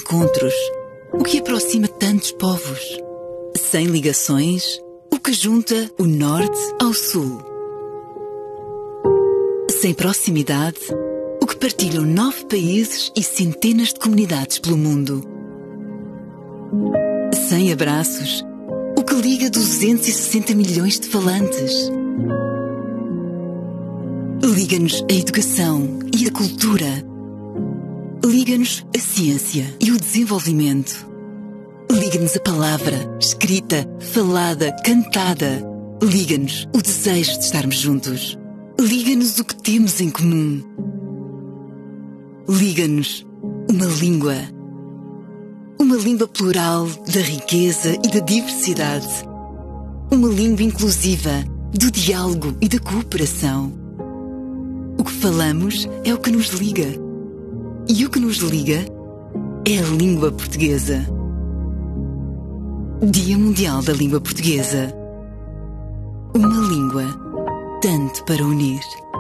encontros, o que aproxima tantos povos. Sem ligações, o que junta o norte ao sul. Sem proximidade, o que partilham 9 países e centenas de comunidades pelo mundo. Sem abraços, o que liga 260 milhões de falantes. Liga-nos a educação e a cultura. Liga-nos a ciência e o desenvolvimento. Liga-nos a palavra, escrita, falada, cantada. Liga-nos o desejo de estarmos juntos. Liga-nos o que temos em comum. Liga-nos uma língua. Uma língua plural da riqueza e da diversidade. Uma língua inclusiva do diálogo e da cooperação. O que falamos é o que nos liga. E o que nos liga é a língua portuguesa. Dia Mundial da Língua Portuguesa. Uma língua tanto para unir.